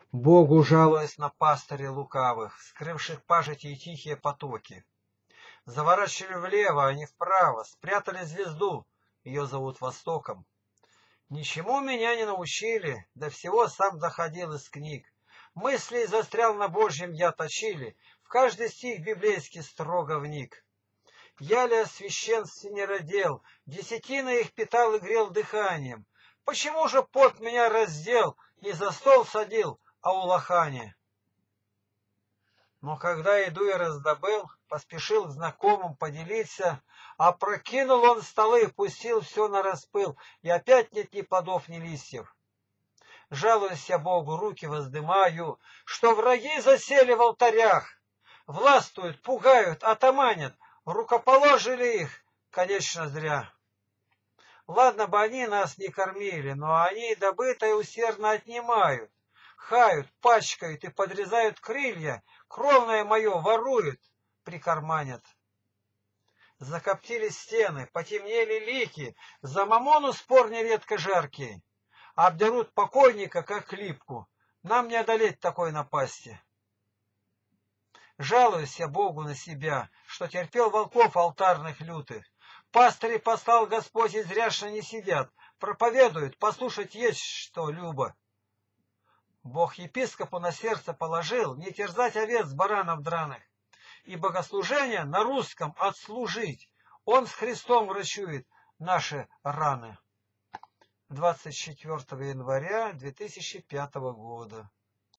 Богу жалуясь на пастырей лукавых, скрывших пажити и тихие потоки. Заворачивали влево, а не вправо, спрятали звезду, ее зовут Востоком. Ничему меня не научили, до всего сам доходил из книг. Мыслей застрял на Божьем я точили, в каждый стих библейский строго вник. Я ли о священстве не родил, десятины их питал и грел дыханием? Почему же пот меня раздел, не за стол садил, а у лохани? Но когда иду и раздобыл, поспешил к знакомым поделиться, опрокинул он столы, пустил все на распыл, и опять нет ни плодов, ни листьев. Жалуюсь я Богу, руки воздымаю, что враги засели в алтарях, властвуют, пугают, атаманят, рукоположили их, конечно, зря. Ладно бы они нас не кормили, но они добытое усердно отнимают, хают, пачкают и подрезают крылья, кровное мое воруют, прикарманят. Закоптили стены, потемнели лики, за мамону спор нередко жаркий. Обдерут покойника, как липку, нам не одолеть такой напасти. Жалуюсь я Богу на себя, что терпел волков алтарных лютых. Пастыри послал Господь, и зряшно не сидят, проповедуют, послушать есть что, любо. Бог епископу на сердце положил не терзать овец баранов драных, и богослужение на русском отслужить. Он с Христом врачует наши раны. 24 января 2005 года.